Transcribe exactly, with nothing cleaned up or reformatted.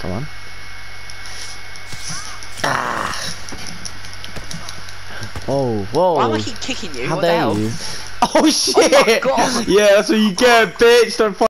Come on. Ah. Whoa, whoa. Why am I keep kicking you? How what the dare hell? you? Oh shit! Oh my God. Yeah, that's what you get, bitch. Don't